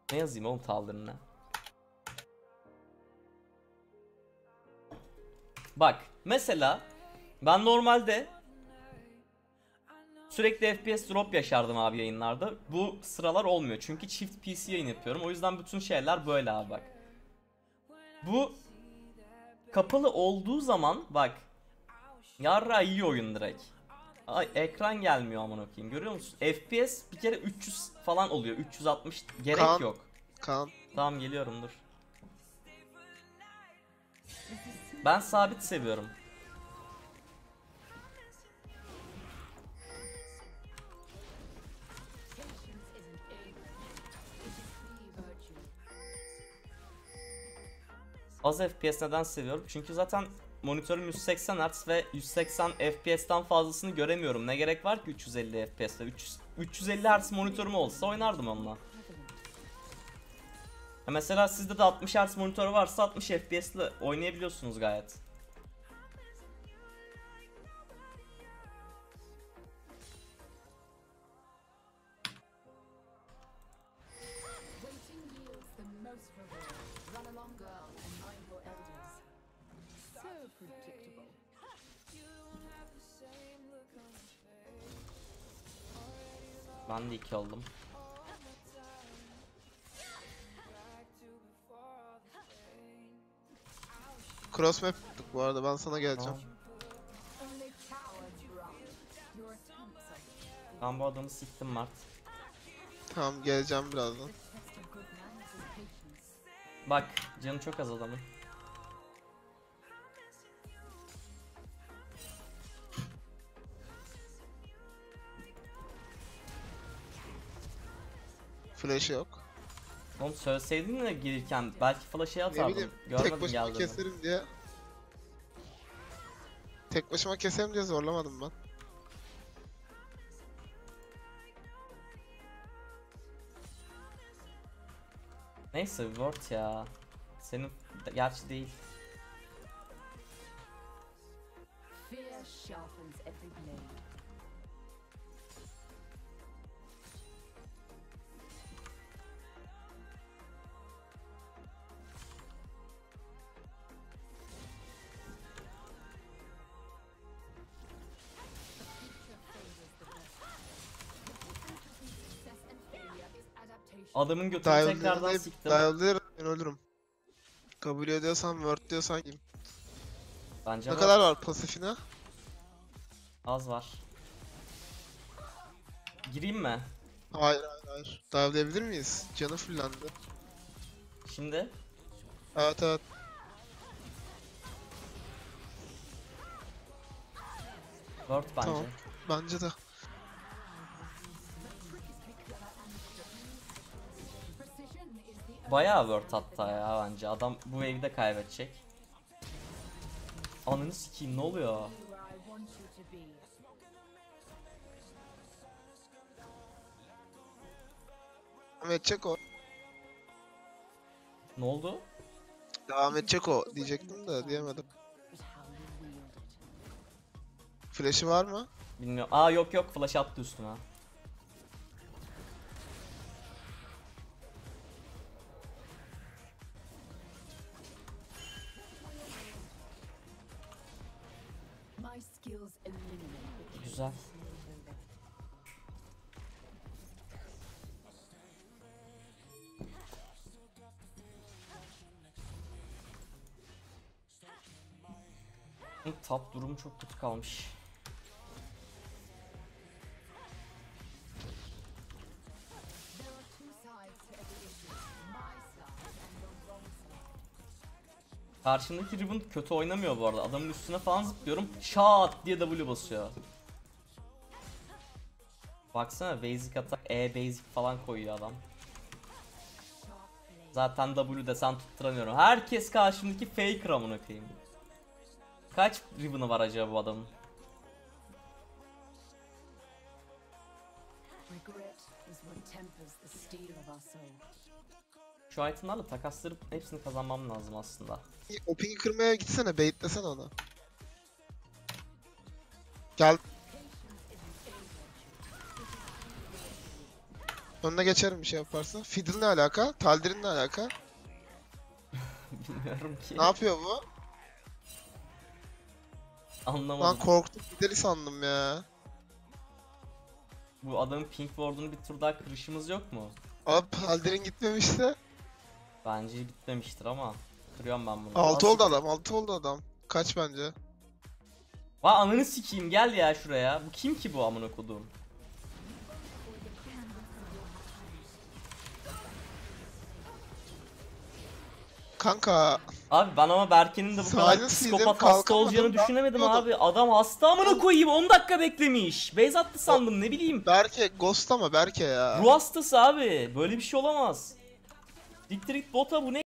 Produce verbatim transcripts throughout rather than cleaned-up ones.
Ne yazayım oğlum tavlarına? Bak mesela ben normalde sürekli F P S drop yaşardım abi yayınlarda. Bu sıralar olmuyor çünkü çift P C yayın yapıyorum. O yüzden bütün şeyler böyle abi bak. Bu kapalı olduğu zaman bak yarra iyi oyun direkt. Ay ekran gelmiyor aman okuyayım. Görüyor musun? F P S bir kere üç yüz falan oluyor. üç yüz altmış gerek Kaan. yok. Kaan. Tamam geliyorum dur. Ben sabit seviyorum. Az F P S neden seviyorum? Çünkü zaten monitörüm yüz seksen hertz ve yüz seksen F P S'ten fazlasını göremiyorum. Ne gerek var ki üç yüz elli F P S'te? üç yüz elli hertz monitörüm olsa oynardım onunla. Ha mesela sizde de altmış hertz monitör varsa altmış F P S ile oynayabiliyorsunuz gayet. Ben de iki oldum. Cross map yaptık bu arada, ben sana geleceğim. Ben bu adamı siktim Mert. Tamam, geleceğim birazdan. Bak canı çok az adamın. Flash yok. Oğlum söyleseydin de gelirken belki flash'ı Ne atardım. bileyim, Görmedim tek başıma geldiğini. keserim diye. Tek başıma keserim diye zorlamadım ben. Neyse word ya. Senin gerçi değil. Fear sharpens every blade. Adamın götünü tekrardan Dive'layıp siktim. dive'layıp ben ölürüm. Kabul ediyorsan word diyorsan kim? Bence Ne var. kadar var pasifine? Az var. Gireyim mi? Hayır hayır hayır. Dive'layabilir miyiz? Canı fullendi. Şimdi. Evet evet. Word bence. Tamam. Bence de. Bayağı word hatta ya bence. Adam bu wave'de kaybedecek. Ananı sikeyim ne oluyor? Devam edecek o. Ne oldu? Devam edecek o diyecektim de diyemedim. Flash'ı var mı? Bilmiyorum. Aa yok yok flash attı üstüme. Güzel. Top durumu çok kötü kalmış. Karşımdaki Riven kötü oynamıyor bu arada. Adamın üstüne falan zıplıyorum. Şaat diye W basıyor. Baksana basic atak, E basic falan koyuyor adam. Zaten W desen tutturamıyorum. Herkes karşımdaki faker amına koyayım. Kaç Riven'ı var acaba bu adamın? Şu itemlarla takaslarıp hepsini kazanmam lazım aslında. O pingi kırmaya gitsene, baitlesene onu. Gel. Önüne geçerim bir şey yaparsa. Fiddle ne alaka? Taldir'in ne alaka? Bilmiyorum ki. Ne yapıyor bu? Lan Anlamadım. korktum gideri sandım ya. Bu adamın pink ward'unu bir tur daha kırışımız yok mu? Abi Taldir'in gitmemişse. Bence bitmemiştir ama. Kırıyorum ben bunu. altı Nasıl- oldu adam, altı oldu adam. Kaç bence? Vay ananı sikeyim, gel ya şuraya. Bu kim ki bu amına koduğum? Kanka Abi ben ama Berke'nin de bu kadar Silence psikopat yedim, hasta kalkamadım, olacağını ben düşünemedim bilmiyordum. abi. Adam hasta amına koyayım, on dakika beklemiş. Base attı sandım, ne bileyim. Berke ghost ama Berke ya. Ruh hastası abi. Böyle bir şey olamaz. Siktir git bota, bu ne?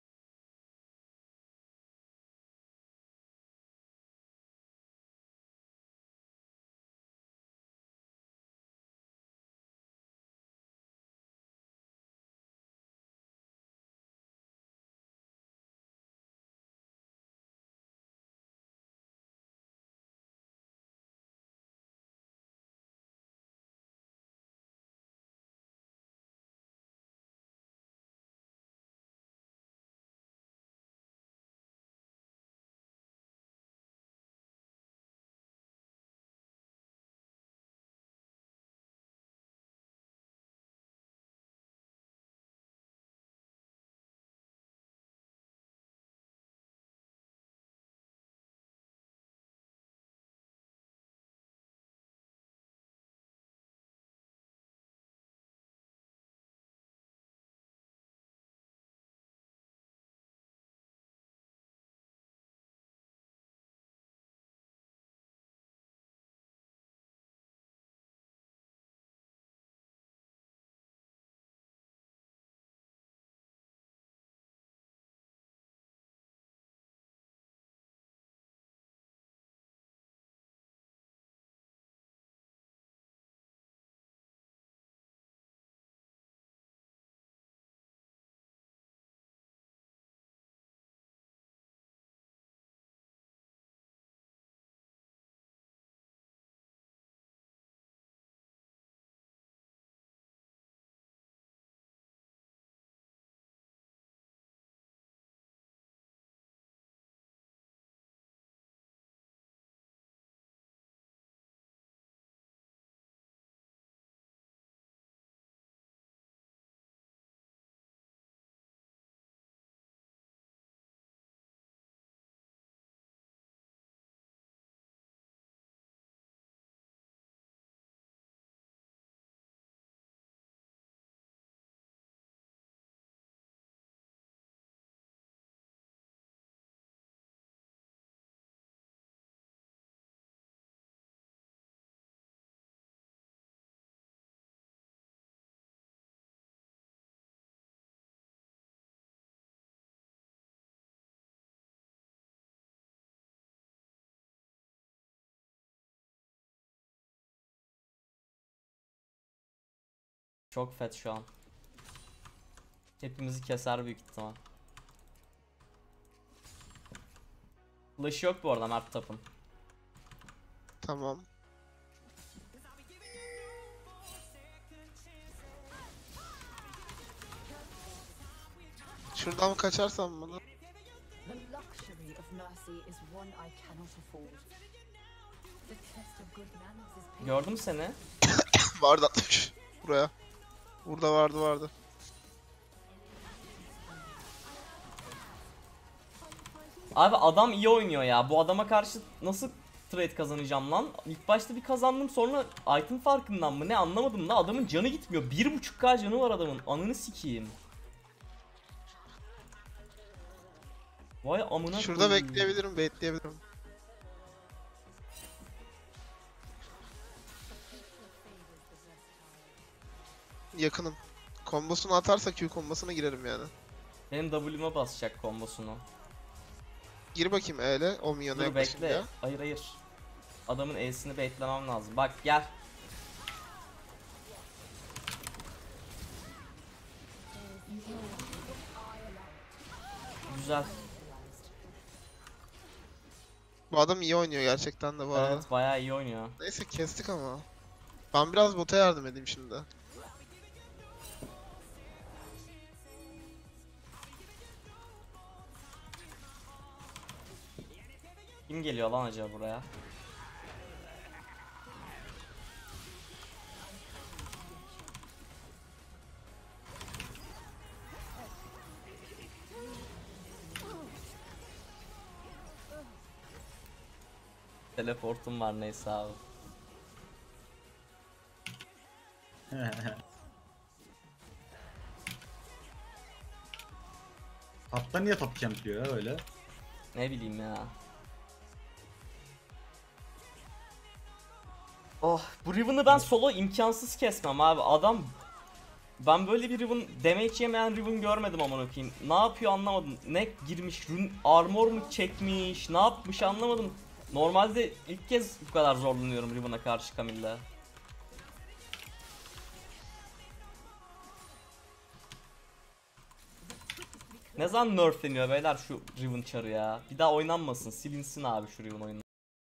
Çok fet şu an. Hepimizi keser büyük ihtimal. Flash yok bu arada Mert Tap'ın. Tamam. Şuradan kaçarsam bana. The luxury of mercy is one I cannot afford. The test of good manners is painful. Gördüm seni. Vardı atmış. Buraya. Burada vardı vardı. Abi adam iyi oynuyor ya. Bu adama karşı nasıl trade kazanacağım lan? İlk başta bir kazandım, sonra item farkından mı ne anlamadım da adamın canı gitmiyor. bir buçuk K canı var adamın. Ananı sikeyim. Vay amına Şurada koyayım. bekleyebilirim, bekleyebilirim. Yakınım. Kombosunu atarsa Q kombosuna girerim yani. Benim W'me basacak kombosunu. Gir bakayım E'le o minyona Dur yaklaşınca. bekle. Hayır hayır. Adamın E'sini beklemem lazım. Bak gel. Güzel. Bu adam iyi oynuyor gerçekten de bu arada. Evet bayağı iyi oynuyor. Neyse kestik ama. Ben biraz bota yardım edeyim şimdi. Kim geliyor lan acaba buraya? Teleportum var neyse abi. Hatta niye top campliyor ya öyle? Ne bileyim ya. Oh, bu Riven'ı ben solo imkansız kesmem abi. Adam, ben böyle bir Riven, damage yemeyen Riven görmedim aman okuyayım. Ne yapıyor anlamadım. Ne girmiş, rune armor mu çekmiş, ne yapmış anlamadım. Normalde ilk kez bu kadar zorlanıyorum Riven'a karşı Camille'le. Ne zaman nerfleniyor beyler şu Riven çarı ya. Bir daha oynanmasın, silinsin abi şu Riven oyunu.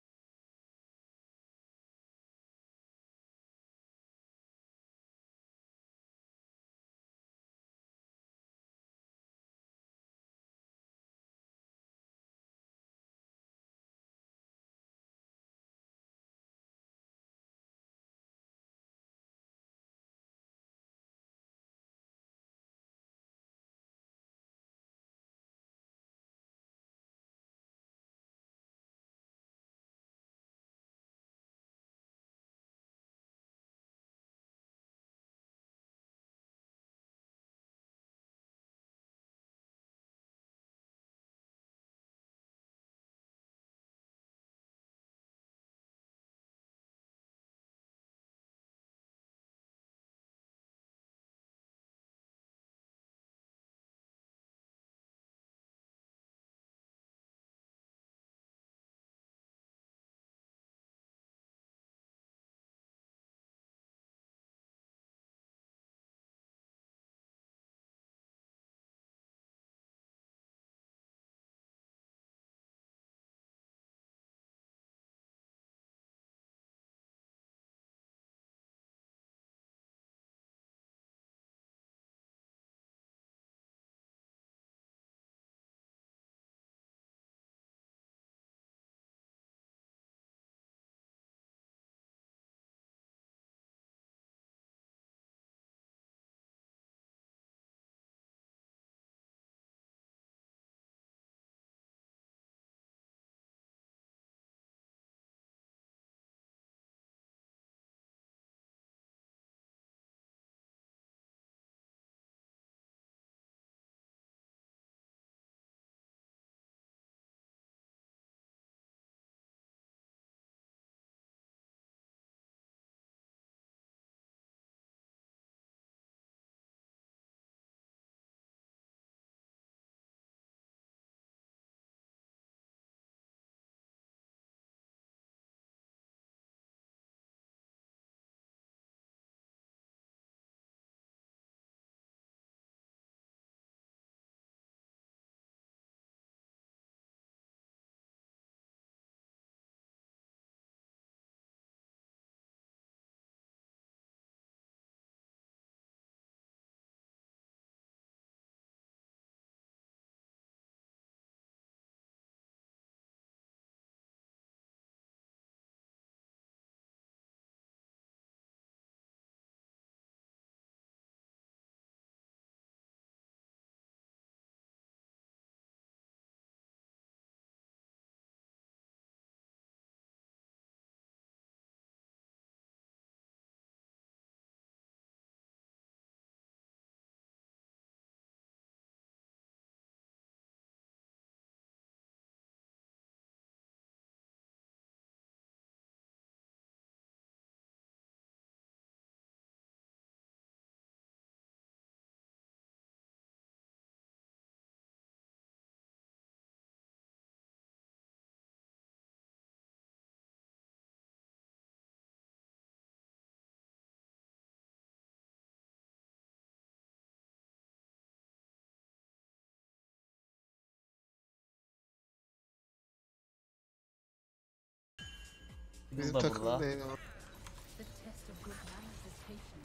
Bizim Burada takım burada. ne ya? The test of good manners is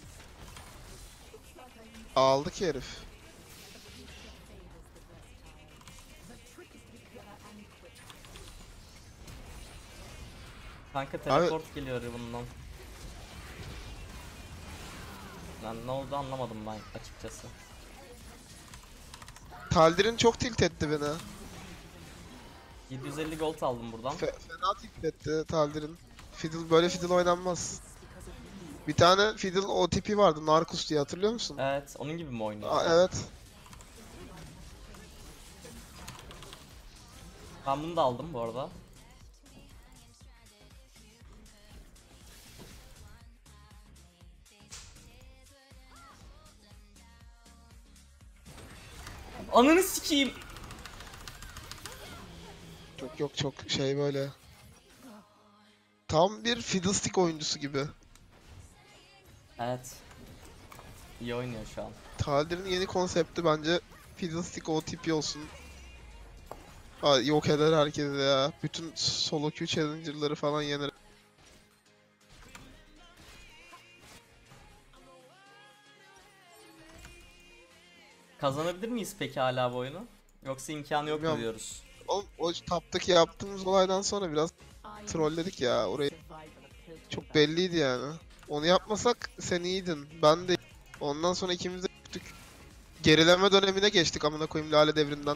patience. Aldı ki herif. Favors the versatile. The trick is to be clever and quick. Kanka teleport geliyor bundan. Lan ne oldu anlamadım ben açıkçası. Taldir'in çok tilt etti beni. yedi yüz elli gold aldım buradan. Fe fena tilt etti Taldir'in. Fiddle böyle fiddle oynanmaz. Bir tane fiddle O T P vardı Narcus diye hatırlıyor musun? Evet, onun gibi mi oynuyor? Aa, evet. Ben bunu da aldım bu arada. Ananı sikeyim. Çok yok çok şey böyle. Tam bir fiddlestick oyuncusu gibi. Evet. İyi oynuyor şu an. Taldir'in yeni konsepti bence fiddlestick O T P olsun. Aa, yok eder herkesi ya. Bütün solo queue challenger'ları falan yener. Kazanabilir miyiz peki hala bu oyunu? Yoksa imkanı yok mu Bilmiyorum. diyoruz? O, o taptaki yaptığımız olaydan sonra biraz I trolledik ya orayı. survival of Piltover. Çok belliydi yani. Onu yapmasak sen iyiydin. Ben de. Ondan sonra ikimiz de gittik. Gerileme dönemine geçtik amına koyayım Lale devrinden.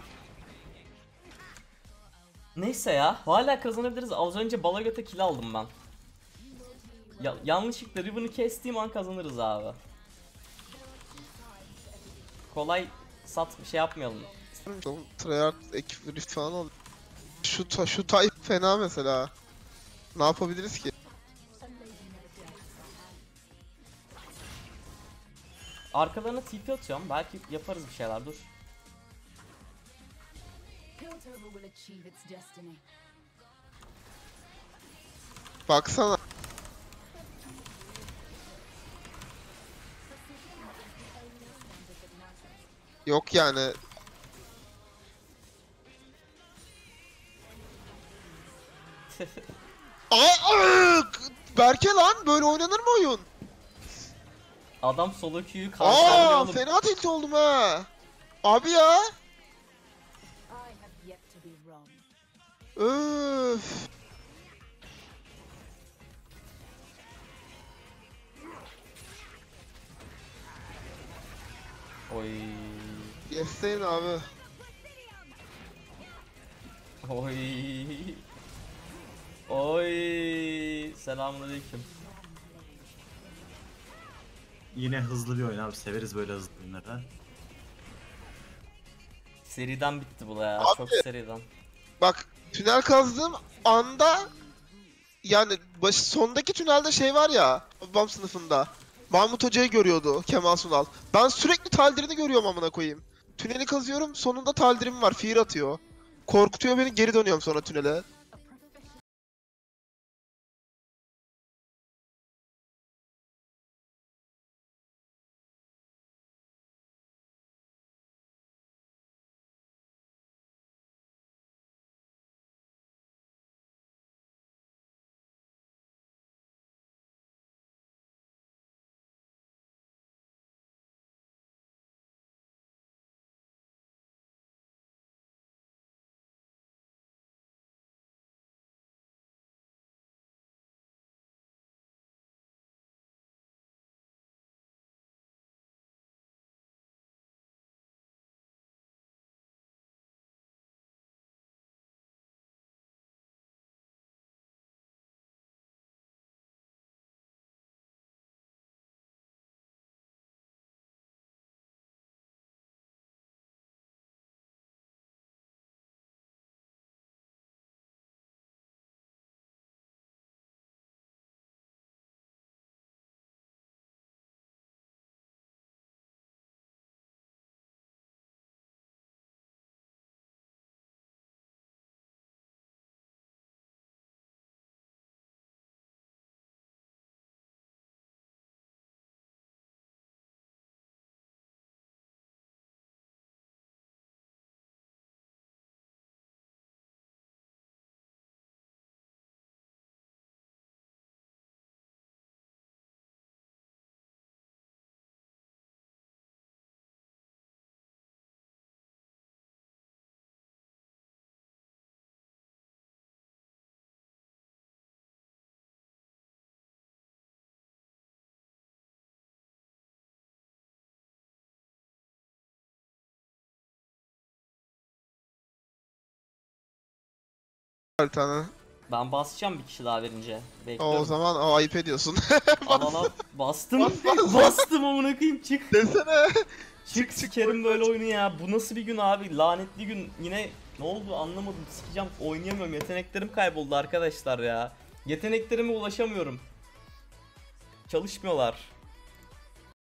Neyse ya. Hala kazanabiliriz. Az önce Balagöt'e kill aldım ben. Ya, yanlışlıkla Riven'ı kestiğim an kazanırız abi. Kolay sat bir şey yapmayalım. Oğlum Treyarch ekip Rift falan oldu. Şu ta şu type fena mesela. Ne yapabiliriz ki? Arkalarına T P atıyorum. Belki yaparız bir şeyler. Dur. Piltover will achieve its destiny. Baksana. Yok yani. Aa, aa, Berke lan böyle oynanır mı oyun? Adam solo queue'yu kanserliyor Aa oğlum. fena tilt oldum ha. Abi ya. I have yet to be wrong. Öf. Oy. Yesteyin abi. Oy. Oy. Selamünaleyküm. Yine hızlı bir oyun abi. Severiz böyle hızlı oyunları. Seriden bitti bu da ya. Abi. Çok seriden. Bak tünel kazdığım anda yani baş, sondaki tünelde şey var ya babam sınıfında. Mahmut Hoca'yı görüyordu Kemal Sunal. Ben sürekli Taldir'ini görüyorum amına koyayım. Tüneli kazıyorum sonunda Taldir'im var fear atıyor. Korkutuyor beni geri dönüyorum sonra tünele. bir tane. Ben basacağım bir kişi daha verince. O, Bekliyorum. o zaman o ayıp ediyorsun. Al al al. Bastım. Bas, bas. Bastım amına koyayım, çık. Desene. Çık sikerim böyle oyunu ya. Bu nasıl bir gün abi? Lanetli gün. Yine ne oldu anlamadım. Sikeceğim. Oynayamıyorum. Yeteneklerim kayboldu arkadaşlar ya. Yeteneklerime ulaşamıyorum. Çalışmıyorlar.